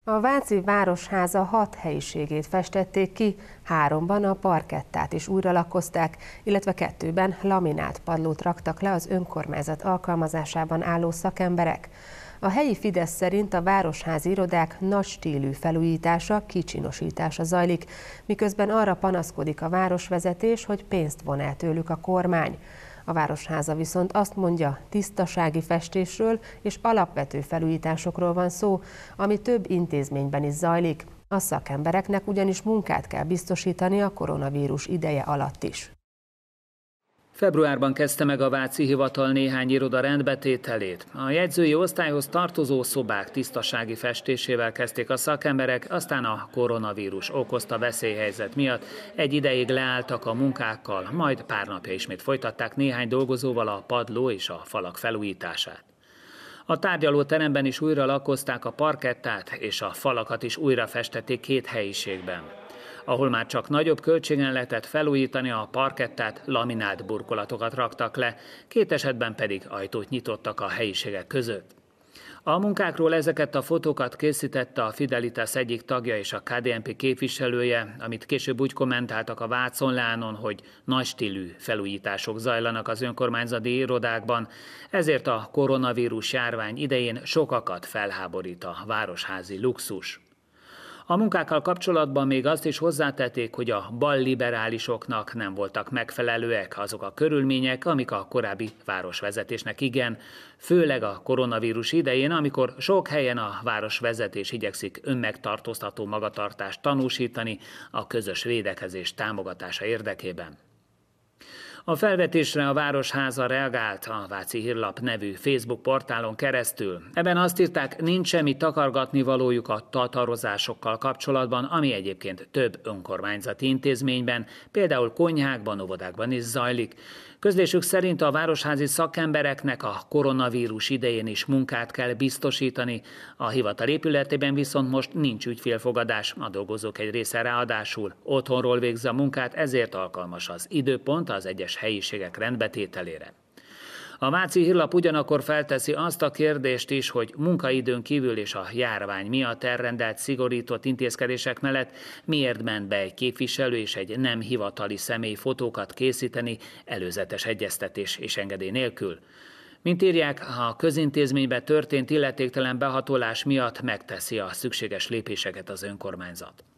A Váci Városháza 6 helyiségét festették ki, 3-ban a parkettát is újra lakozták, illetve 2-ben laminált padlót raktak le az önkormányzat alkalmazásában álló szakemberek. A helyi Fidesz szerint a városházi irodák nagy stílű felújítása, kicsinosítása zajlik, miközben arra panaszkodik a városvezetés, hogy pénzt von el tőlük a kormány. A Városháza viszont azt mondja, tisztasági festésről és alapvető felújításokról van szó, ami több intézményben is zajlik. A szakembereknek ugyanis munkát kell biztosítani a koronavírus ideje alatt is. Februárban kezdte meg a váci hivatal néhány iroda rendbetételét. A jegyzői osztályhoz tartozó szobák tisztasági festésével kezdték a szakemberek, aztán a koronavírus okozta veszélyhelyzet miatt egy ideig leálltak a munkákkal, majd pár napja ismét folytatták néhány dolgozóval a padló és a falak felújítását. A tárgyalóteremben is újra lakozták a parkettát, és a falakat is újra festették 2 helyiségben. Ahol már csak nagyobb költségen lehetett felújítani a parkettát, laminált burkolatokat raktak le, 2 esetben pedig ajtót nyitottak a helyiségek között. A munkákról ezeket a fotókat készítette a Fidelitas egyik tagja és a KDNP képviselője, amit később úgy kommentáltak a Váconlánon, hogy nagy stílű felújítások zajlanak az önkormányzati irodákban, ezért a koronavírus járvány idején sokakat felháborít a városházi luxus. A munkákkal kapcsolatban még azt is hozzátették, hogy a balliberálisoknak nem voltak megfelelőek azok a körülmények, amik a korábbi városvezetésnek igen, főleg a koronavírus idején, amikor sok helyen a városvezetés igyekszik önmegtartóztató magatartást tanúsítani a közös védekezés támogatása érdekében. A felvetésre a Városháza reagált a Váci Hírlap nevű Facebook portálon keresztül. Ebben azt írták, nincs semmi takargatni valójuk a tatarozásokkal kapcsolatban, ami egyébként több önkormányzati intézményben, például konyhákban, óvodákban is zajlik. Közlésük szerint a városházi szakembereknek a koronavírus idején is munkát kell biztosítani, a hivatal épületében viszont most nincs ügyfélfogadás, a dolgozók egy része ráadásul otthonról végzi a munkát, ezért alkalmas az időpont az egyes helyiségek rendbetételére. A Váci Hírlap ugyanakkor felteszi azt a kérdést is, hogy munkaidőn kívül és a járvány miatt elrendelt szigorított intézkedések mellett miért ment be egy képviselő és egy nem hivatali személy fotókat készíteni előzetes egyeztetés és engedély nélkül. Mint írják, a közintézménybe történt illetéktelen behatolás miatt megteszi a szükséges lépéseket az önkormányzat.